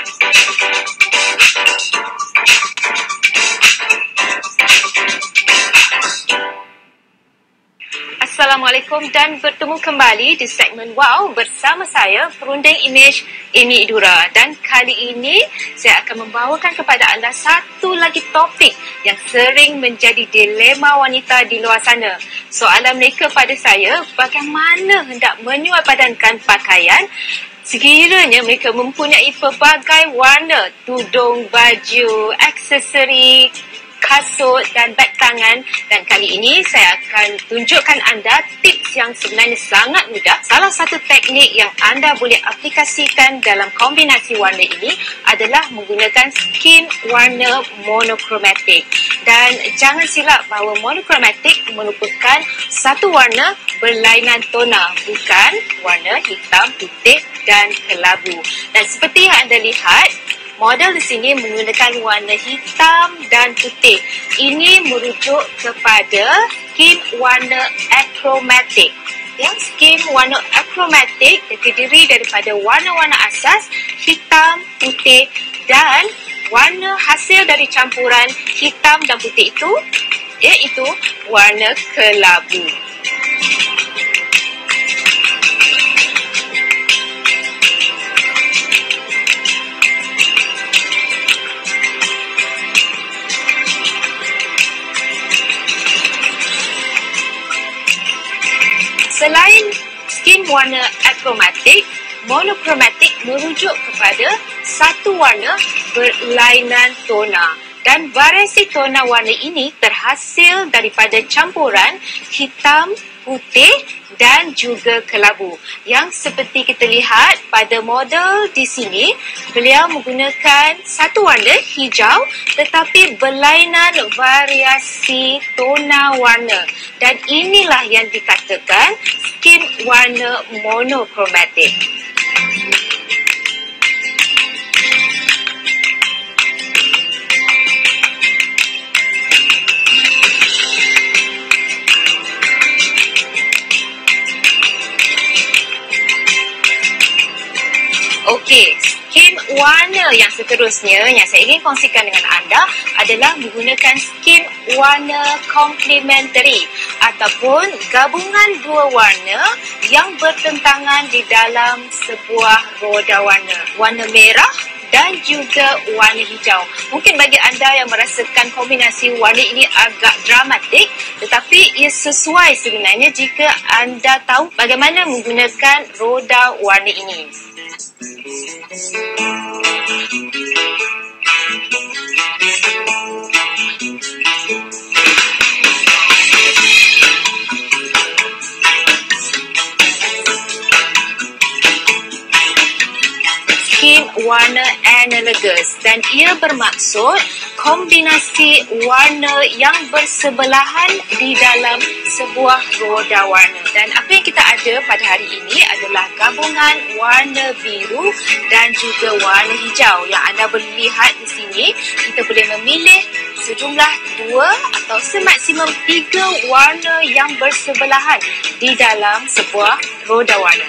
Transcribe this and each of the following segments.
Assalamualaikum dan bertemu kembali di segmen Wow bersama saya, perunding imej Amy Idura. Dan kali ini saya akan membawakan kepada anda satu lagi topik yang sering menjadi dilema wanita di luar sana. Soalan mereka pada saya, bagaimana hendak menyuai padankan pakaian sekiranya mereka mempunyai pelbagai warna tudung, baju, aksesori, kasut dan beg tangan. Dan kali ini saya akan tunjukkan anda tips yang sebenarnya sangat mudah. Salah satu teknik yang anda boleh aplikasikan dalam kombinasi warna ini adalah menggunakan skin warna monokromatik. Dan jangan silap bahawa monokromatik merupakan satu warna berlainan tona, bukan warna hitam, putih dan kelabu. Dan seperti yang anda lihat, model di sini menggunakan warna hitam dan putih. Ini merujuk kepada skin warna achromatic. Yang skin warna achromatic terdiri daripada warna-warna asas hitam, putih dan warna hasil dari campuran hitam dan putih itu iaitu warna kelabu. Selain skin warna achromatic, monokromatik merujuk kepada satu warna berlainan tona. Dan variasi tona warna ini terhasil daripada campuran hitam, putih dan juga kelabu. Yang seperti kita lihat pada model di sini, beliau menggunakan satu warna hijau tetapi berlainan variasi tona warna. Dan inilah yang dikatakan skin warna monokromatik. Okey, skin warna yang seterusnya yang saya ingin kongsikan dengan anda adalah menggunakan skin warna complementary ataupun gabungan dua warna yang bertentangan di dalam sebuah roda warna. Warna merah dan juga warna hijau. Mungkin bagi anda yang merasakan kombinasi warna ini agak dramatik, tetapi ia sesuai sebenarnya jika anda tahu bagaimana menggunakan roda warna ini. Skin warna analogous, dan ia bermaksud kombinasi warna yang bersebelahan di dalam sebuah roda warna. Dan apa yang kita ada pada hari ini adalah gabungan warna biru dan juga warna hijau. Yang anda boleh lihat di sini, kita boleh memilih sejumlah 2 atau semaksimum 3 warna yang bersebelahan di dalam sebuah roda warna.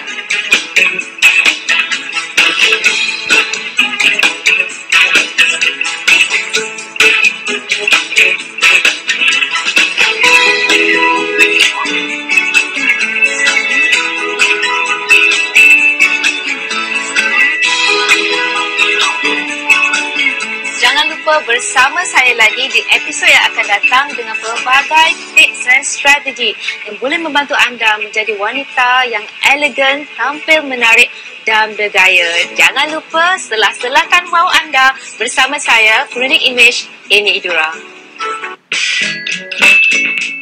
Jangan lupa bersama saya lagi di episod yang akan datang dengan pelbagai tips dan strategi yang boleh membantu anda menjadi wanita yang elegan, tampil menarik dan bergaya. Jangan lupa selah-selahkan wow anda bersama saya, perunding imej Amy Idura.